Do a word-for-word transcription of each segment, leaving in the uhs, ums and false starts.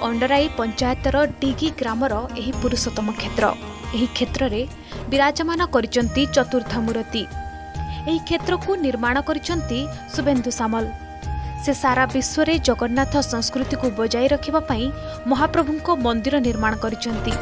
अंडराई पंचायतर डिगी grammar एही पुरुषोत्तम क्षेत्र। एही क्षेत्र रे विराजमान करिसंती चतुर्थ मूर्ति। एही क्षेत्र को निर्माण करिसंती शुभेन्दु सामल। से सारा विश्व रे जगन्नाथ संस्कृति को बजाय रखिबा पई महाप्रभुको मंदिर निर्माण करिसंती।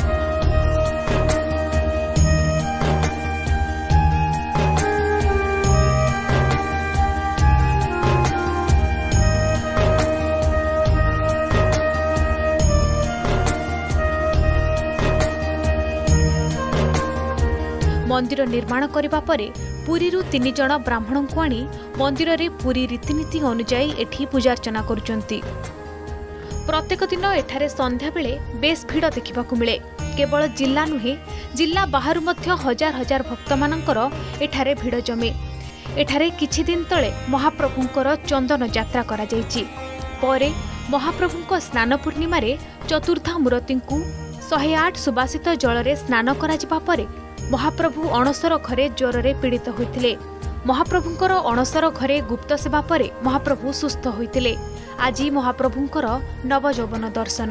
मंदिर निर्माण करबा परे पुरीरू तीन जण ब्राह्मण को आनी मंदिर रे पुरी रीतिनीति अनुजाई एठी पूजार्चना करुचंती। प्रत्येक दिन एठारे संध्या बेले बेस भीड़ देखिबाकू मिले। केवल जिला नुहे जिला बाहरु मध्य हजार हजार भक्त मानकर एठारे भीड़ जमे। एठारे किछि दिन तळे महाप्रभुंकर चंदन यात्रा करा जायछि। परे महाप्रभुंक स्नान पूर्णिमा रे चतुर्था मूर्तिंकु एक सौ आठ सुबासित जल रे स्नान करा जिबा परे महाप्रभु अणसर घरे ज्वर रे पीड़ित होइतिले। महाप्रभुंकर अणसर घरे गुप्त सेवा परे महाप्रभु सुस्थ होइतिले। आज महाप्रभुंकर नवजौवन दर्शन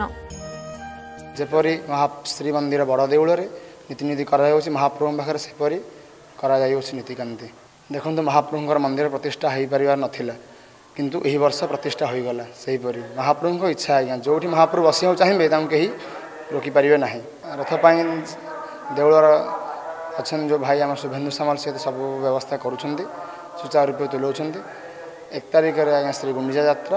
जेपरी महा श्री मंदिर बड़ देउल रे नीतिनीति करा जाउछि महाप्रभु पाखरे सेपरी करा जाउछि नीतिकांति। देखंतु महाप्रभुंकर मंदिर प्रतिष्ठा हेइ परिवार नथिला किंतु एही वर्ष प्रतिष्ठा होई गला। सेही परी महाप्रभुंक इच्छा आज्ञा जोठी महाप्रभु बसिया चाहिबे तां केही रोकी परिबे नाही। रथ पाई देउलर अच्छा जो भाई आम शुभेन्दु सामल से सब व्यवस्था करुँच सुचारू रूप तुलाऊँच। एक तारिख आज्ञा श्री गुंडीचा यात्रा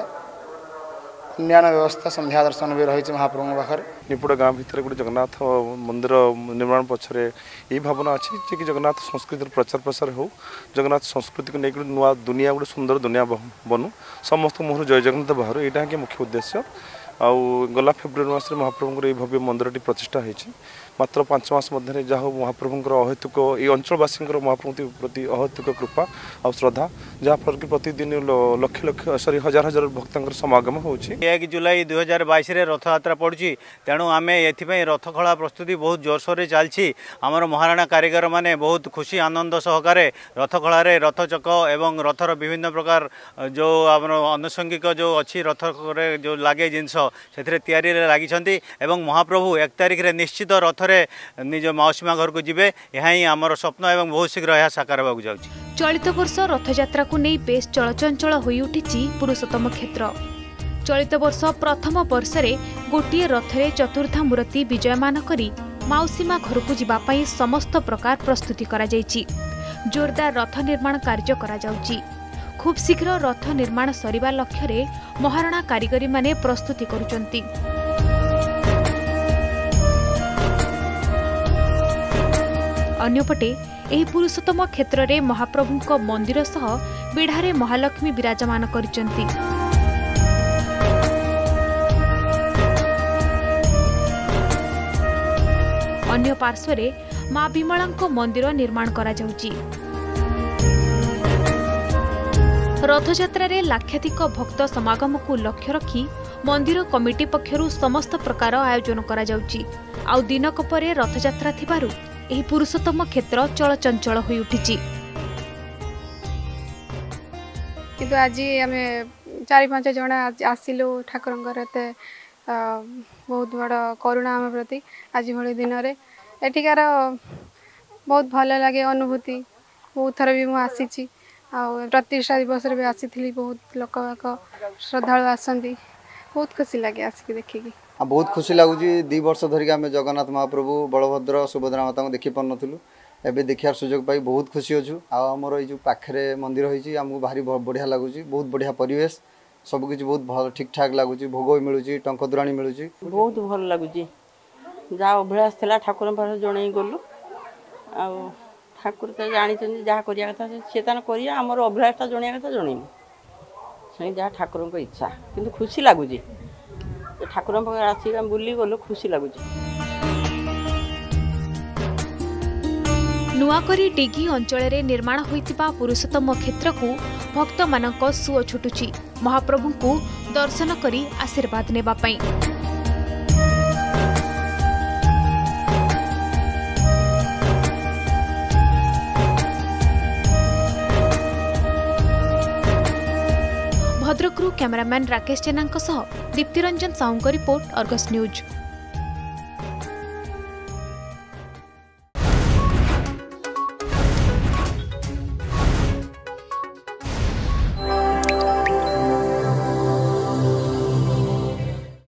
अन्य व्यवस्था संध्या दर्शन भी रही महाप्रभु पाखे। निपुड़ गाँव भितर गोटे जगन्नाथ मंदिर निर्माण पछरे यही भावना अच्छी जे कि जगन्नाथ संस्कृति प्रचार प्रसार हो, जगन्नाथ संस्कृति को लेकर नुआ दुनिया गोटे सुंदर दुनिया बनू, समस्त मुहर जय जगन्नाथ बाहर यहाँ कि मुख्य उद्देश्य। आउ गला फेब्रुआरी मास महाप्रभुंर भव्य मंदिरटी प्रतिष्ठा होती। मात्र पांच मास मध्य जहाँ महाप्रभुंर अहेतुक ये अंचलवासी महाप्रभु प्रति अहेतुक कृपा और श्रद्धा जहाँफल कि प्रतिदिन लक्ष लक्ष सॉरी हजार हजार भक्तों समागम होची। एक जुलाई दुई हजार बाईस रथ यात्रा पड़ी तेणु आम ये रथ खला प्रस्तुति बहुत जोरसोर चलती। आमर महाराणा कारीगर मैंने बहुत खुशी आनंद सहकारे रथ खलारे रथ चक एवं रथर विभिन्न प्रकार जो आम आनुषंगिक जो अच्छी रथ जो लगे जिनस से तैयारी लगी। महाप्रभु एक तारिख रे निश्चित रथ निज मौसीमा घर को जीवे यह ही आमर स्वप्न एवं बहुत शीघ्र यह साकार होगा जाउछि। चलित वर्ष रथयात्रा को नहीं बेस चलचंचल होई उठिछि पुरुषोत्तम क्षेत्र। चलित वर्ष प्रथम वर्ष रे गोटिए रथरे चतुर्था मूर्ति विजयमान करी मौसीमा घर को जीवा पई समस्त प्रकार प्रस्तुति करा जायछि। जोरदार रथ निर्माण कार्य करा जाउछि। खूब शीघ्र रथ निर्माण सरिबा लक्ष्य रे महाराणा कारीगरी माने प्रस्तुति करुचंती। अन्यपटे एही पुरुषोत्तम क्षेत्र रे महाप्रभुंक मंदिर सह बिढ़ारे महालक्ष्मी विराजमान करिसंती। अन्य पार्श्वरे मां विमलांक मंदिर निर्माण करा जाउची। रथयात्रा रे लाक्षाधिक भक्त समागम को लक्ष्य रखी मंदिर कमिटी पक्षरु समस्त प्रकार आयोजन करा जाउची। आउ दिनक परे रथयात्रा थिबारु एही पुरुषोत्तम क्षेत्र चलचंचल होई उठिछि। किंतु आज आमे चारि पांच जण आसिलु ठाकुरंकर एते बहुत बड़ करुणा आम प्रति। आज भली दिन रे एठिकार बहुत भल लगे अनुभूति। बहुत थर भी मु आसीछि आ प्रतिष्ठा दिवस रे भी आसीथिली। बहुत लोक श्रद्धालु आसंती। बहुत खुशी लगे आसिक देखिकी। बहुत खुशी लगुच। दी वर्ष धरिक आम जगन्नाथ महाप्रभु बलभद्र सुभद्रा माता को देखी पार्नु एवं देखार सुजोग पाई बहुत खुशी अच्छु। आमर ये पाखे मंदिर होती आमको भारी बढ़िया लगुच। बहुत बढ़िया परिवेश सबकि बहुत भल ठीक ठाक लगुच। भोग मिलूँ टंक दुराणी मिलूँ बहुत भल लगुच। जहाँ अभ्यास था ठाकुर पाखे जन गलु आ ठाकुर तो जानी जहाँ करिया कथा सी तान कर आमर अभ्यासटा जनिया कथा जन से जहाँ ठाकुर को इच्छा किंतु खुशी लगुच। ठाकुर पाखे आसिक बुली गलु खुशी लगुच। नुआकरी डिगी अंचल रे निर्माण होइतिबा पुरुषोत्तम क्षेत्र को भक्त मानक सुओ छुटुची महाप्रभु को दर्शन करी आशीर्वाद नेबा पई। भद्रकरू cameraman Rakesh Jena Diptiranjan Sahu report Argus news.